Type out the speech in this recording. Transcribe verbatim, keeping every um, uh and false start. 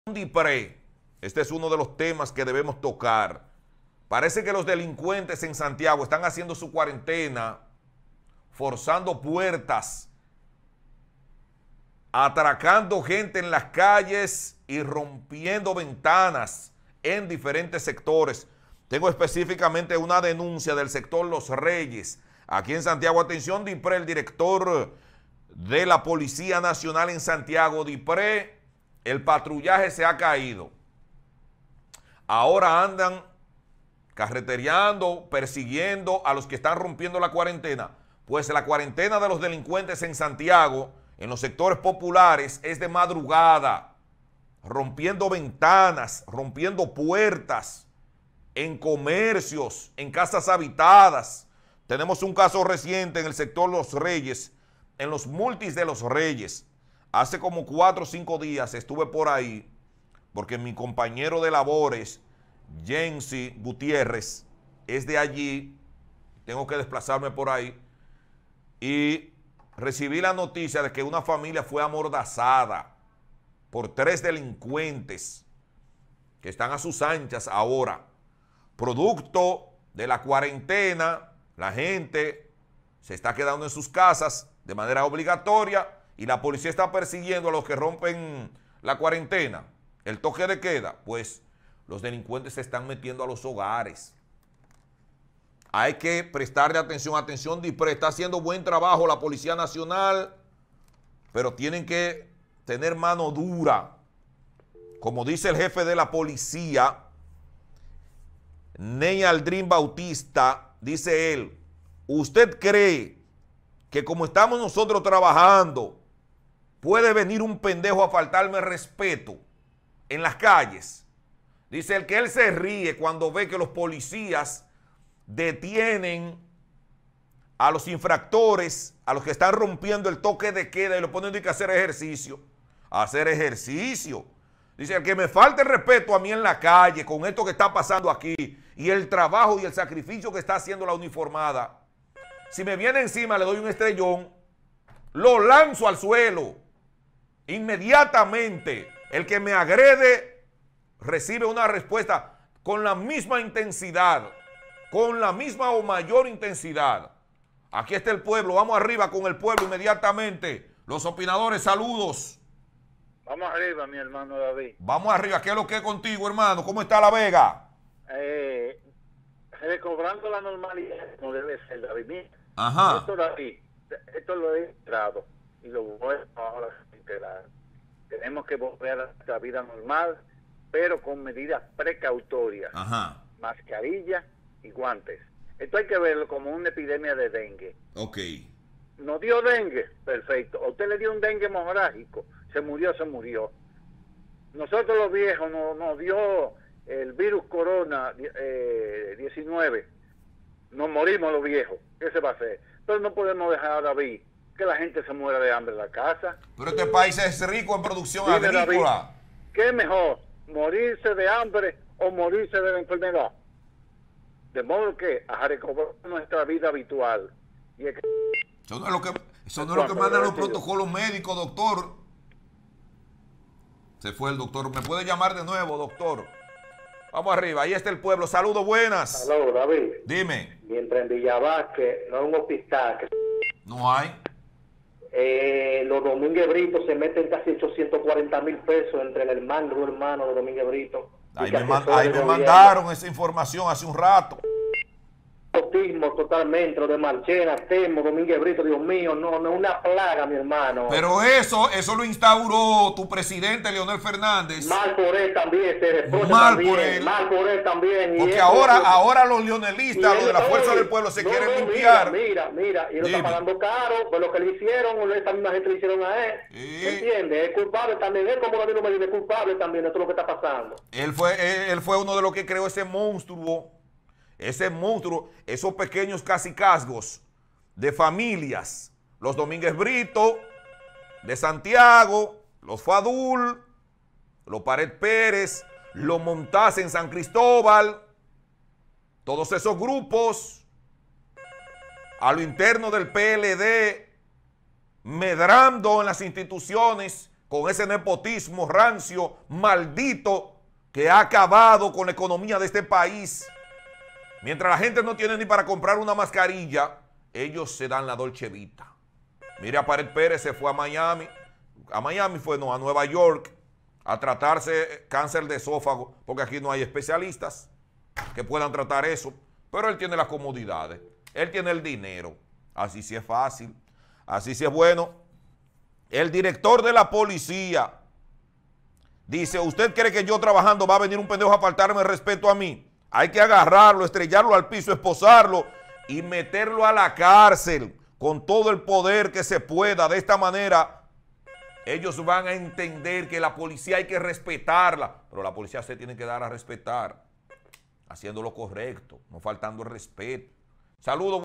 DIPRE, este es uno de los temas que debemos tocar. Parece que los delincuentes en Santiago están haciendo su cuarentena, forzando puertas, atracando gente en las calles y rompiendo ventanas en diferentes sectores. Tengo específicamente una denuncia del sector Los Reyes, aquí en Santiago. Atención, DIPRE, el director de la Policía Nacional en Santiago. DIPRE, el patrullaje se ha caído. Ahora andan carretereando, persiguiendo a los que están rompiendo la cuarentena. Pues la cuarentena de los delincuentes en Santiago, en los sectores populares, es de madrugada, rompiendo ventanas, rompiendo puertas, en comercios, en casas habitadas. Tenemos un caso reciente en el sector Los Reyes, en los multis de Los Reyes. Hace como cuatro o cinco días estuve por ahí, porque mi compañero de labores, Jensi Gutiérrez, es de allí. Tengo que desplazarme por ahí. Y recibí la noticia de que una familia fue amordazada por tres delincuentes que están a sus anchas ahora. Producto de la cuarentena, la gente se está quedando en sus casas de manera obligatoria y la policía está persiguiendo a los que rompen la cuarentena, el toque de queda. Pues los delincuentes se están metiendo a los hogares. Hay que prestarle atención, atención, DIPRE, está haciendo buen trabajo la Policía Nacional, pero tienen que tener mano dura. Como dice el jefe de la policía, Ney Aldrin Bautista, dice él, ¿usted cree que como estamos nosotros trabajando, puede venir un pendejo a faltarme respeto en las calles? Dice él que él se ríe cuando ve que los policías detienen a los infractores, a los que están rompiendo el toque de queda y lo ponen a hacer ejercicio. Hacer ejercicio. Dice, el que me falte el respeto a mí en la calle con esto que está pasando aquí y el trabajo y el sacrificio que está haciendo la uniformada, si me viene encima le doy un estrellón, lo lanzo al suelo. Inmediatamente el que me agrede recibe una respuesta con la misma intensidad, con la misma o mayor intensidad. Aquí está el pueblo, vamos arriba con el pueblo inmediatamente. Los opinadores, saludos. Vamos arriba, mi hermano David. Vamos arriba, ¿qué es lo que es contigo, hermano? ¿Cómo está La Vega? Eh, recobrando la normalidad, como debe ser, David. Mira, Ajá. Esto, David, esto lo he entrado y lo voy ahora a integrar. Tenemos que volver a nuestra vida normal, pero con medidas precautorias. Ajá. Mascarilla y guantes. Esto hay que verlo como una epidemia de dengue. Ok. ¿Nos dio dengue? Perfecto. ¿A usted le dio un dengue hemorrágico? Se murió, se murió. Nosotros los viejos nos, nos dio el virus corona eh, diecinueve. Nos morimos los viejos. ¿Qué se va a hacer? Pero no podemos dejar, David, que la gente se muera de hambre en la casa. Pero este país es rico en producción Dime, agrícola. David, ¿qué es mejor? ¿Morirse de hambre o morirse de la enfermedad? De modo que a recobrar nuestra vida habitual. Y es que Eso no es lo que, eso no es lo que mandan los protocolos médicos, doctor. Se fue el doctor. ¿Me puede llamar de nuevo, doctor? Vamos arriba, ahí está el pueblo. Saludos, buenas. Aló, David. Dime. Mientras en Villavasque no hay un hospital, que No hay. eh, los Domínguez Brito se meten casi ochocientos cuarenta mil pesos entre el hermano y los hermanos de Domínguez Brito. Ahí me, man, ahí me mandaron esa información hace un rato. Autismo totalmente, lo de Marchena, Temo, Domínguez Brito, Dios mío, no, no es una plaga, mi hermano. Pero eso, eso lo instauró tu presidente, Leonel Fernández. Mal por él también, se reprocha Mal también, por él. mal por él también. Porque y ahora, eso, ahora los leonelistas, los de la no, Fuerza del Pueblo, se no, quieren no, limpiar. Mira, mira, mira, y lo Dime. está pagando caro por lo que le hicieron, o esa misma gente le hicieron a él. Sí. ¿Entiendes? Es culpable también, es como David Medina, es culpable también de todo lo que está pasando. Él fue, él, él fue uno de los que creó ese monstruo, ese monstruo, esos pequeños cacicazgos de familias, los Domínguez Brito, de Santiago, los Fadul, los Pared Pérez, los Montaz en San Cristóbal, todos esos grupos, a lo interno del P L D, medrando en las instituciones, con ese nepotismo rancio, maldito, que ha acabado con la economía de este país. Mientras la gente no tiene ni para comprar una mascarilla, ellos se dan la Dolce Vita. Mire, a Pared Pérez se fue a Miami, a Miami fue, no, a Nueva York, a tratarse cáncer de esófago, porque aquí no hay especialistas que puedan tratar eso, pero él tiene las comodidades, él tiene el dinero, así sí es fácil, así sí es bueno. El director de la policía dice, ¿usted cree que yo trabajando va a venir un pendejo a faltarme el respeto a mí? Hay que agarrarlo, estrellarlo al piso, esposarlo y meterlo a la cárcel con todo el poder que se pueda. De esta manera, ellos van a entender que la policía hay que respetarla, pero la policía se tiene que dar a respetar, haciendo lo correcto, no faltando el respeto. Saludos.